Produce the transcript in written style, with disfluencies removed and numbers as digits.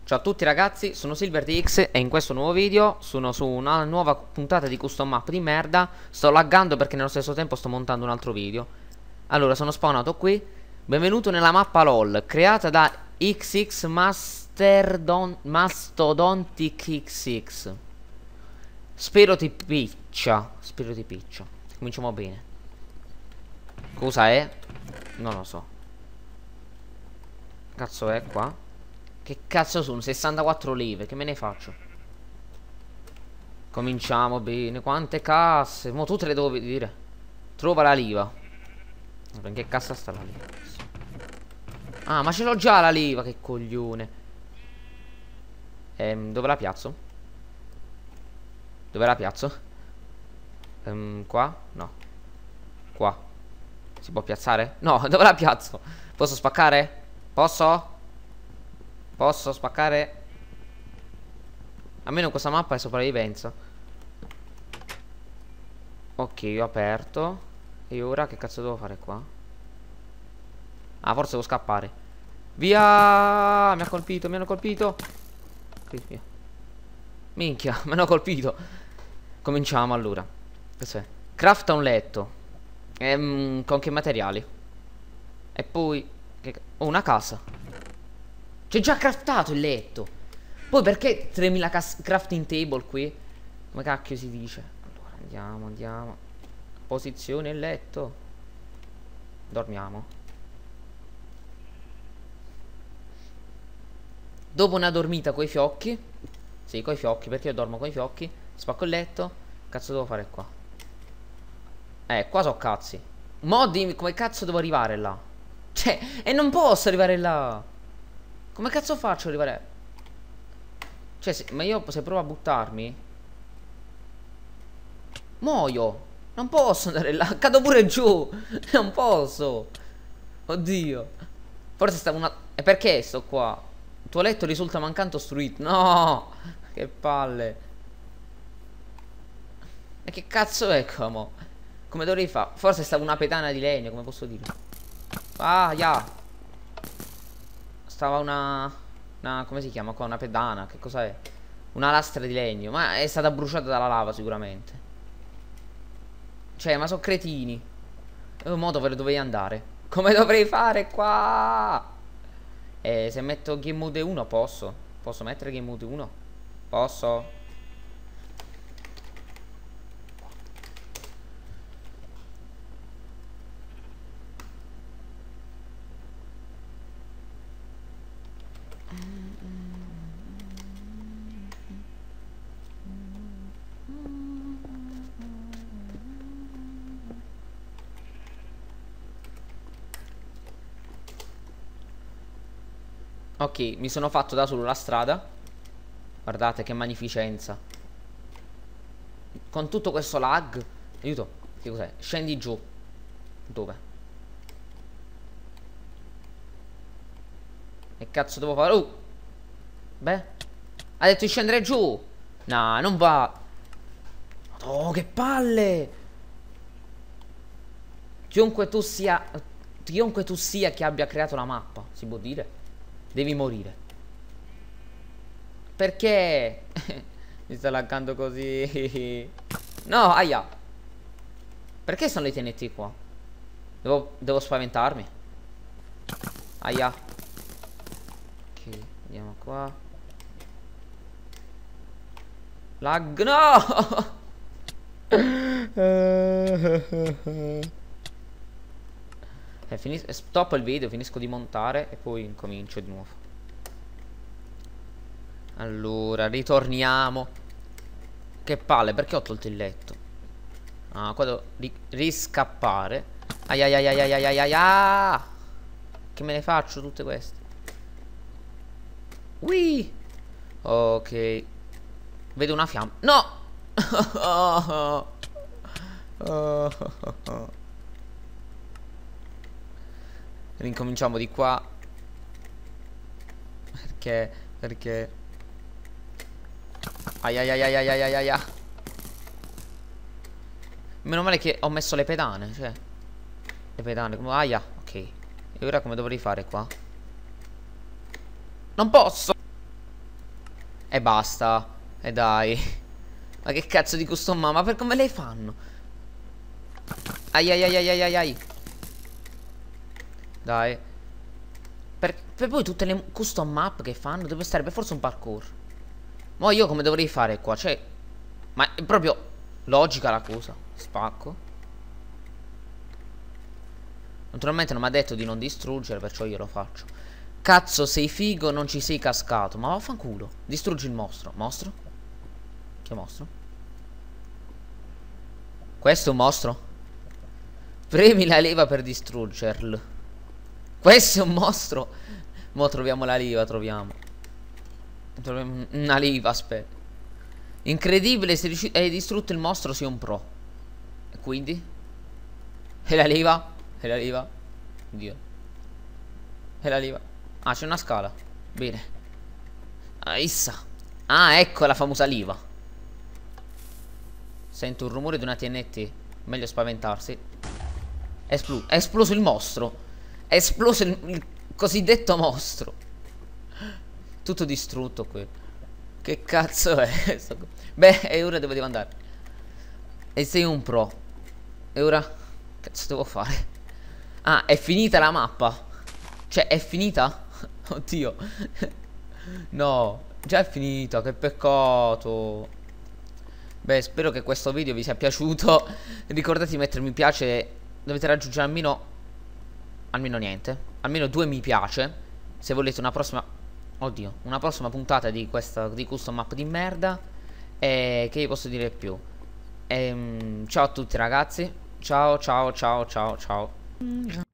Ciao a tutti ragazzi, sono SilverTX e in questo nuovo video sono su una nuova puntata di custom map di merda. Sto laggando perché nello stesso tempo sto montando un altro video. Allora, sono spawnato qui. Benvenuto nella mappa LOL, creata da XX Mastodontic XX. Spero ti piccia. Spero ti piccia. Cominciamo bene. Cosa è? Non lo so. Cazzo è qua? Che cazzo sono? 64 leve, che me ne faccio? Cominciamo bene. Quante casse? Mo tutte le devo dire. Trova la liva. In che cassa sta la liva? Ah, ma ce l'ho già la liva, che coglione. Dove la piazzo? Dove la piazzo? Qua? No. Qua. Si può piazzare? No, dove la piazzo? Posso spaccare? Posso? Posso spaccare? Almeno questa mappa è sopravvivenza. Ok, ho aperto. E ora che cazzo devo fare qua? Ah, forse devo scappare. Via! Mi ha colpito, mi hanno colpito. Qui, via. Minchia, mi hanno colpito. Cominciamo allora. Cos'è? Crafta un letto. Con che materiali? E poi oh, una casa. C'è già craftato il letto. Poi perché 3000 crafting table qui? Come cacchio si dice? Allora andiamo. Posizione il letto. Dormiamo. Dopo una dormita coi fiocchi. Sì, coi fiocchi, perché io dormo coi fiocchi. Spacco il letto. Cazzo devo fare qua? Qua so cazzi. Mo dimmi come cazzo devo arrivare là. Cioè, e non posso arrivare là. Come cazzo faccio ad arrivare? Cioè, ma io se provo a buttarmi muoio. Non posso andare là. Cado pure giù. Non posso. Oddio. Forse stavo una... E perché sto qua? Il tuo letto risulta mancante ostruito. No. Che palle. E che cazzo è qua mo? Come dovrei fare? Forse stava una pedana di legno, come posso dire? Ah, ya. Stava una come si chiama qua? Una pedana, che cosa è? Una lastra di legno. Ma è stata bruciata dalla lava sicuramente. Cioè, ma sono cretini. Mo dove dovrei andare? Come dovrei fare qua? Se metto game mode 1 posso? Posso mettere game mode 1? Posso? Ok, mi sono fatto da solo la strada. Guardate che magnificenza. Con tutto questo lag. Aiuto, che cos'è? Scendi giù. Dove? Che cazzo devo fare? Beh, ha detto di scendere giù. No, non va. Oh, che palle. Chiunque tu sia che abbia creato la mappa, si può dire, devi morire. Perché? Mi sta laggando così. No, aia. Perché sono le TNT qua? Devo spaventarmi. Aia. Ok, andiamo qua. Lag, no. Stop il video, finisco di montare e poi incomincio di nuovo. Allora, ritorniamo. Che palle, perché ho tolto il letto? Ah, qua devo riscappare. Ai ai ai ai ai ai ai ai ai. Che me ne faccio tutte queste? Ui. Ok. Vedo una fiamma. No. Ricominciamo di qua. Perché ai ai ai ai ai ai ai ai. Meno male che ho messo le pedane. Cioè, le pedane come... Aia, ok. E ora come dovrei fare qua? Non posso. E basta. E dai. Ma che cazzo di custom map? Ma per come le fanno? Ai ai ai ai ai ai ai. Dai. Per poi tutte le custom map che fanno deve stare per forza un parkour. Ma io come dovrei fare qua? Cioè, ma è proprio logica la cosa. Spacco. Naturalmente non mi ha detto di non distruggere, perciò io lo faccio. Cazzo, sei figo, non ci sei cascato. Ma vaffanculo. Distruggi il mostro. Mostro? Che mostro? Questo è un mostro? Premi la leva per distruggerlo. Questo è un mostro. Mo' troviamo la leva, troviamo. Troviamo una leva, aspetta. Incredibile, se hai distrutto il mostro sei un pro. E quindi? E la leva? E la leva? Oddio. E la leva? Ah, c'è una scala. Bene. Ah, issa. Ah, ecco la famosa leva. Sento un rumore di una TNT. Meglio spaventarsi. È esploso il mostro. È esploso il cosiddetto mostro. Tutto distrutto qui. Che cazzo è? Beh, e ora dove devo andare? E sei un pro. E ora? Che cazzo devo fare? Ah, è finita la mappa. Cioè, è finita? Oddio. No, già è finita, che peccato. Beh, spero che questo video vi sia piaciuto. Ricordate di mettere mi piace. Dovete raggiungere almeno niente. Almeno 2 mi piace. Se volete una prossima. Oddio, una prossima puntata di questa di custom map di merda. E che vi posso dire più? Ciao a tutti ragazzi. Ciao ciao ciao ciao ciao.